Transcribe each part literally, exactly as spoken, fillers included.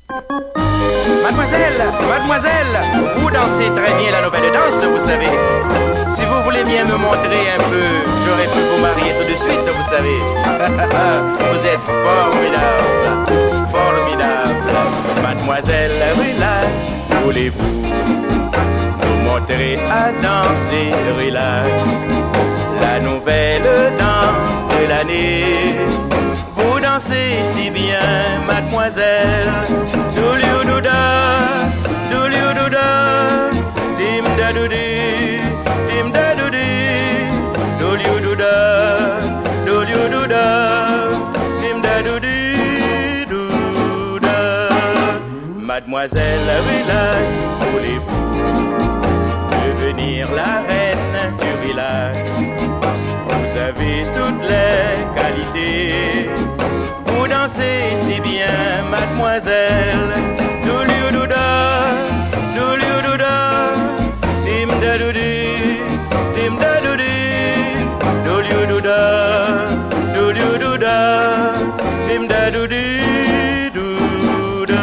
Mademoiselle, mademoiselle, vous dansez très bien la nouvelle danse, vous savez. Si vous voulez bien me montrer un peu, j'aurais pu vous marier tout de suite, vous savez. Vous êtes formidable, formidable. Mademoiselle, relax, voulez-vous nous montrer à danser, relax, la nouvelle danse de l'année. Vous dansez si bien, mademoiselle. Douliou-douda, douliou-douda, dim-da-doudi, dim-da-doudi, douliou-douda, douliou-douda, dim-da-doudi, douda. Mademoiselle, relax, voulez-vous devenir la reine du relax? Vous avez toutes les qualités. Vous dansez si bien, mademoiselle. Douliou-douda, douliou-douda, dim-da-doudi, dim-da-doudi, douliou-douda, douliou-douda, dim-da-doudi, douda.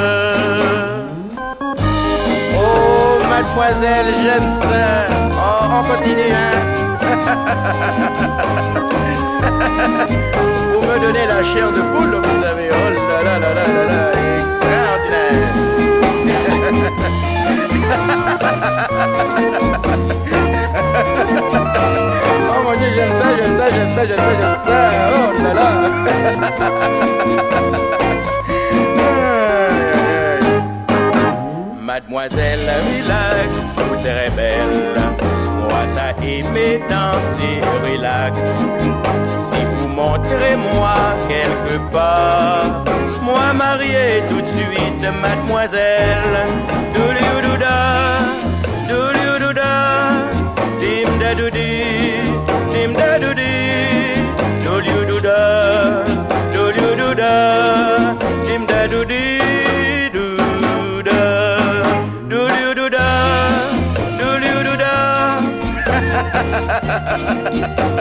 Oh, mademoiselle, j'aime ça. Oh, on continue, hein? Vous me donnez la chair de poule, vous savez. Oh là là là là là là, extraordinaire. Oh mon Dieu, j'aime ça, j'aime ça, j'aime ça, j'aime ça, j'aime ça. Oh là là. Mademoiselle, relax, vous très belle. Moi, t'as aimé danser, relax. Si vous montrez-moi quelque part, moi marié tout de suite, mademoiselle. Douliou-douda, douliou-douda, dim-da-doudi, dim-da-doudi, douliou-douda, douliou-douda, dim-da-doudi, douda, douliou-douda, douliou-douda.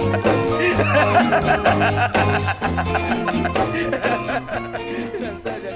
J'aime ça, j'aime